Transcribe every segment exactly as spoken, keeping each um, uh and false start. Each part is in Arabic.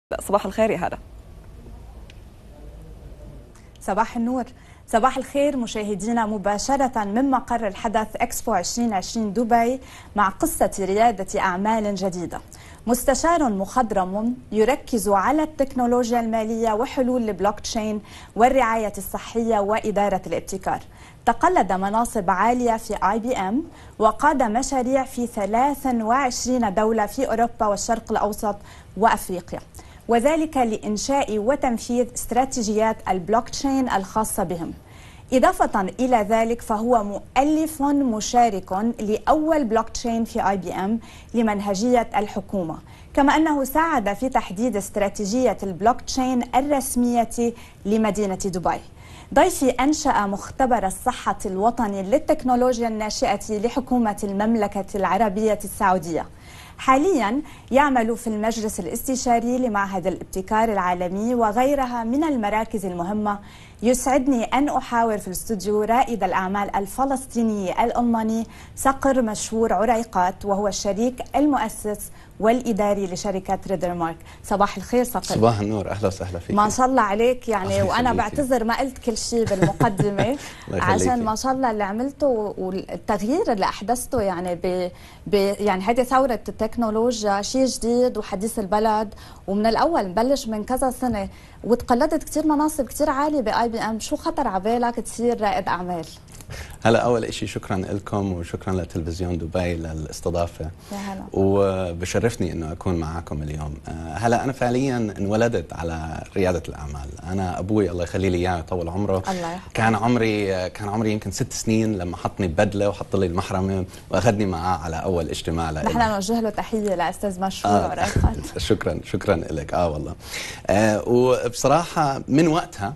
صباح الخير يا هالة. صباح النور، صباح الخير مشاهدينا مباشرة من مقر الحدث إكسبو ألفين وعشرين دبي مع قصة ريادة أعمال جديدة. مستشار مخضرم يركز على التكنولوجيا المالية وحلول البلوك تشين والرعاية الصحية وإدارة الابتكار. تقلد مناصب عالية في آي بي إم وقاد مشاريع في ثلاث وعشرين دولة في أوروبا والشرق الأوسط وأفريقيا، وذلك لإنشاء وتنفيذ استراتيجيات البلوك تشين الخاصة بهم. إضافة إلى ذلك فهو مؤلف مشارك لأول بلوك تشين في آي بي إم لمنهجية الحكومة، كما أنه ساعد في تحديد استراتيجية البلوك تشين الرسمية لمدينة دبي. ضيفي أنشأ مختبر الصحة الوطني للتكنولوجيا الناشئة لحكومة المملكة العربية السعودية. حاليا يعمل في المجلس الاستشاري لمعهد الابتكار العالمي وغيرها من المراكز المهمة. يسعدني أن أحاور في الاستوديو رائد الأعمال الفلسطيني الألماني صقر مشهور عريقات، وهو الشريك المؤسس والإداري لشركة ريدر مارك. صباح الخير صقر. صباح النور، أهلا وسهلا فيك. ما شاء الله عليك يعني، وأنا بعتذر ما قلت كل شيء بالمقدمة عشان ما شاء الله اللي عملته والتغيير اللي أحدثته يعني ب... ب... يعني هذه ثورة التكنولوجيا، شيء جديد وحديث البلد، ومن الأول نبلش من كذا سنة، وتقلدت كثير مناصب كثير عالية بآي بي إم. شو خطر على بالك تصير رائد أعمال؟ هلا أول شيء شكرا لكم وشكرا لتلفزيون دبي للاستضافة. يا هلا. وبشرفني إنه أكون معكم اليوم. هلا أنا فعليا انولدت على ريادة الأعمال. أنا أبوي الله يخلي لي إياه يطول عمره، الله يحفظك. كان عمري كان عمري يمكن ست سنين لما حطني بدلة وحط لي المحرمة وأخذني معاه على أول اجتماع له. نحن نوجه له تحية لأستاذ مشهور آه. عريقات. شكرا شكرا لك. آه والله. آه وبصراحة من وقتها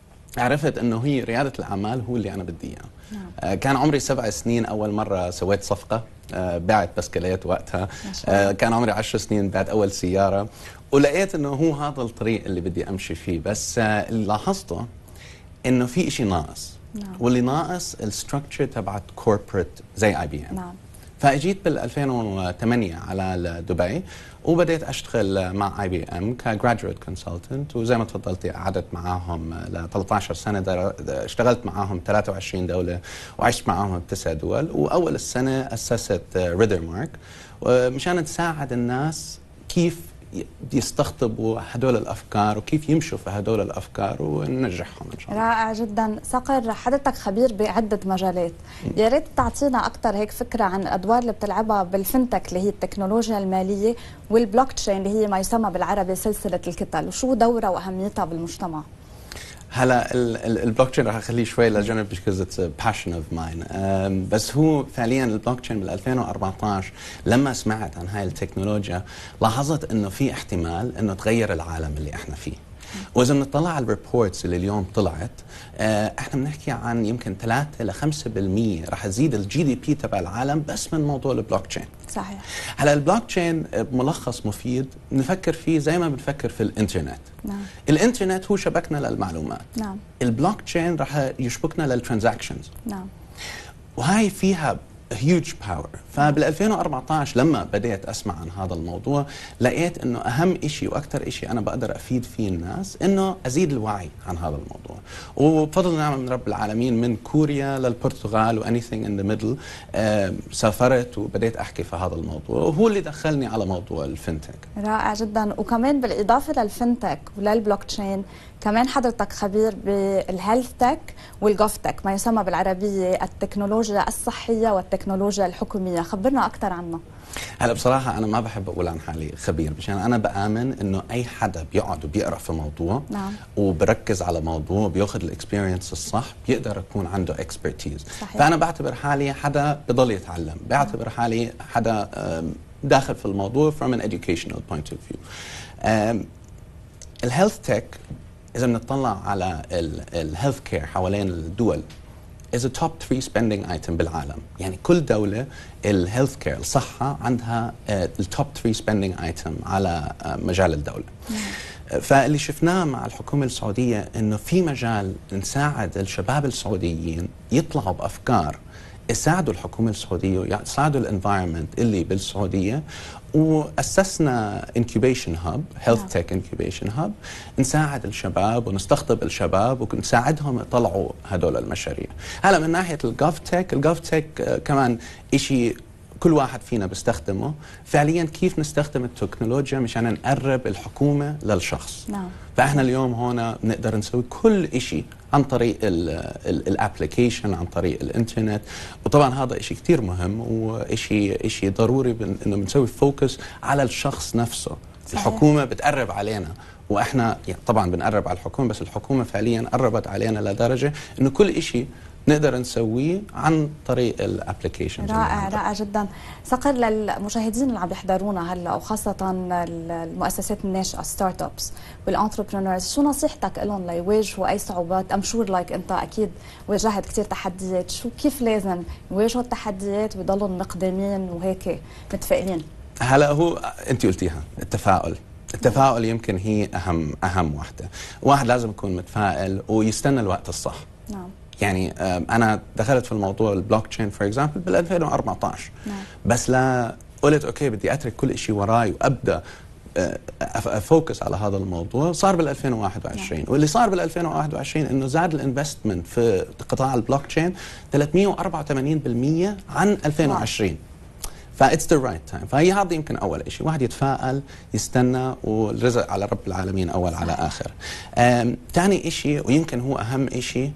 عرفت انه هي ريادة الاعمال هو اللي انا بدي اياه. آه كان عمري سبع سنين اول مرة سويت صفقة، آه بعت بسكليت وقتها. آه كان عمري عشر سنين بعت اول سيارة، ولقيت انه هو هذا الطريق اللي بدي امشي فيه. بس آه اللي لاحظته انه في شيء ناقص. نعم. واللي ناقص الستركتشر تبعت كوربريت زي اي بي ام. نعم. فاجيت بال ألفين وثمانية على دبي وبديت اشتغل مع اي بي ام كجراديويت كونسلتنت، وزي ما تفضلتي قعدت معاهم ل ثلاثة عشر سنه، اشتغلت معاهم ثلاث وعشرين دوله وعشت معاهم بتسع دول. واول السنه اسست ريدر مارك مشان تساعد الناس كيف يستقطبوا هدول الافكار وكيف يمشوا في هدول الافكار وننجحهم ان شاء الله. رائع جدا. صقر، حضرتك خبير بعده مجالات، يا ريت تعطينا اكثر هيك فكره عن الادوار اللي بتلعبها بالفنتك اللي هي التكنولوجيا الماليه والبلوك تشين اللي هي ما يسمى بالعربي سلسله الكتل، وشو دورها واهميتها بالمجتمع؟ هلا البلوك تشين راح اخليه شوي لجنب because it's a passion of mine. بس هو فعليا البلوك تشين بال ألفين وأربعة عشر لما سمعت عن هاي التكنولوجيا لاحظت انه في احتمال انه تغير العالم اللي احنا فيه. واذا بنطلع على الريبورتس اللي اليوم طلعت، احنا بنحكي عن يمكن ثلاثة إلى خمسة بالمئة راح يزيد الجي دي بي تبع العالم بس من موضوع البلوك تشين. صحيح. هلا البلوك تشين بملخص مفيد نفكر فيه زي ما بنفكر في الانترنت. نعم. الانترنت هو شبكنا للمعلومات. نعم. البلوك تشين راح يشبكنا للترانزاكشنز. نعم. وهي فيها huge power. فبال ألفين وأربعة عشر لما بديت اسمع عن هذا الموضوع لقيت انه اهم شيء واكثر شيء انا بقدر افيد فيه الناس انه ازيد الوعي عن هذا الموضوع. وبفضل ونعمه من رب العالمين من كوريا للبرتغال و anything in the middle آه سافرت وبديت احكي في هذا الموضوع، وهو اللي دخلني على موضوع الفنتك. رائع جدا. وكمان بالاضافه للفنتك وللبلوك تشين كمان حضرتك خبير بالهيلث تك والجوف تك، ما يسمى بالعربيه التكنولوجيا الصحيه والتكنولوجيا الحكوميه. خبرنا اكثر عنه. هلا بصراحه انا ما بحب اقول عن حالي خبير، مشان انا بامن انه اي حدا بيقعد وبيقرا في موضوع نعم. وبركز على موضوع بياخذ الاكسبيرينس الصح بيقدر يكون عنده اكسبرتيز. فانا بعتبر حالي حدا بضل يتعلم، بعتبر حالي حدا داخل في الموضوع from an educational point of view. الهيلث تك إذا بنطلع على الهيلث كير حوالين الدول is a top three spending item بالعالم. يعني كل دولة الهيلث كير الصحة عندها التوب three spending item على مجال الدولة. فاللي شفناه مع الحكومة السعودية إنه في مجال نساعد الشباب السعوديين يطلعوا بأفكار يساعدوا الحكومة السعودية ويساعدوا الانفايرمنت اللي بالسعودية، وأسسنا انكيوبيشن هاب، هيلث تك انكيوبيشن هاب، نساعد الشباب ونستقطب الشباب ونساعدهم يطلعوا هدول المشاريع. هلا من ناحية الجوف تك، الجوف تك كمان شيء كل واحد فينا بيستخدمه. فعليا كيف نستخدم التكنولوجيا مشان نقرب الحكومة للشخص. نعم. فاحنا اليوم هنا بنقدر نسوي كل شيء عن طريق الابلكيشن، عن طريق الانترنت، وطبعا هذا شيء كثير مهم وشيء شيء ضروري انه بنسوي فوكس على الشخص نفسه. صحيح. الحكومة بتقرب علينا واحنا يعني طبعا بنقرب على الحكومة، بس الحكومة فعليا قربت علينا لدرجة انه كل شيء نقدر نسويه عن طريق الابلكيشن. رائع رائع جدا. صقر، للمشاهدين اللي عم يحضرونا هلا وخاصه المؤسسات الناشئه ستارت ابس والانتربرينورز، شو نصيحتك لهم ليواجهوا اي صعوبات؟ ام شور لايك انت اكيد واجهت كثير تحديات، شو كيف لازم يواجهوا التحديات ويضلوا مقدمين وهيك متفائلين؟ هلا هو انت قلتيها، التفاؤل. التفاؤل يمكن هي اهم اهم وحده. واحد لازم يكون متفائل ويستنى الوقت الصح. نعم. يعني انا دخلت في الموضوع البلوك تشين فور اكزامبل بال ألفين وأربعطعش. نعم. بس لا قلت اوكي بدي اترك كل شيء وراي وابدا افوكس على هذا الموضوع، صار بال ألفين وواحد وعشرين. نعم. واللي صار بال ألفين وواحد وعشرين انه زاد الانفستمنت في قطاع البلوك تشين ثلاثمئة وأربعة وثمانين بالمئة عن ألفين وعشرين. فإتس ذا رايت تايم. فهي هذا يمكن اول شيء، واحد يتفائل يستنى والرزق على رب العالمين اول. صحيح. على اخر. ثاني شيء ويمكن هو اهم شيء،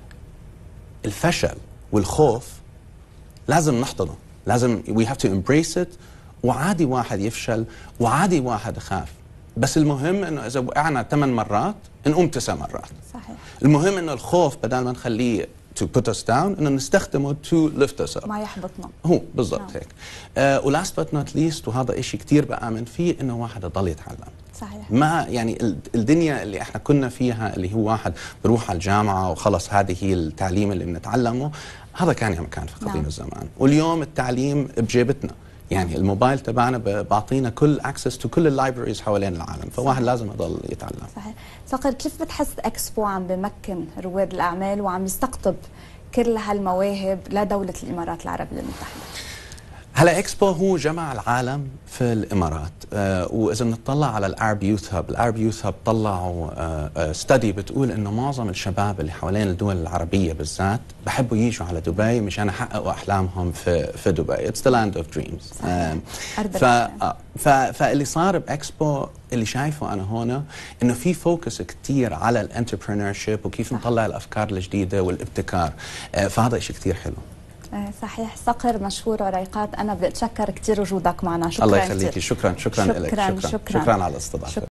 الفشل والخوف لازم نحضنه، لازم we have to embrace it. وعادي واحد يفشل وعادي واحد يخاف، بس المهم انه اذا وقعنا ثمان مرات نقوم تسع مرات. صحيح. المهم انه الخوف بدل ما نخليه to put us down انه نستخدمه to lift us up، ما يحبطنا. هو بالضبط. نعم. هيك. uh, ولast but not least، وهذا شيء كثير بآمن فيه، انه واحد يضل يتعلم. صحيح. ما يعني الدنيا اللي احنا كنا فيها اللي هو واحد بروح على الجامعه وخلص هذه هي التعليم اللي بنتعلمه، هذا كان يعني كان في قديم. نعم. الزمان. واليوم التعليم بجيبتنا، يعني الموبايل تبعنا بعطينا كل اكسس تو كل اللايبريز حوالين العالم، فواحد لازم يضل يتعلم. صحيح. صقر، كيف بتحس اكسبو عم بمكن رواد الاعمال وعم يستقطب كل هالمواهب لدوله الامارات العربيه المتحده؟ هلا اكسبو هو جمع العالم في الامارات. آه واذا بنطلع على العرب يوث هاب، العرب يوث هاب طلعوا آه ستدي بتقول انه معظم الشباب اللي حوالين الدول العربيه بالذات بحبوا يجوا على دبي مشان يحققوا احلامهم في في دبي. اتس ذا لاند اوف دريمز. ف آه فاللي صار باكسبو اللي شايفه انا هنا انه في فوكس كثير على الانتربرينور شيب وكيف نطلع الافكار الجديده والابتكار. آه فهذا شيء كثير حلو. صحيح. صقر، مشهور، عريقات، أنا بتشكر كثير وجودك معنا. شكرا. الله يخليكي. شكرا شكرا, شكرا لك. شكرا شكرا, شكرا. شكرا على الاستضافة.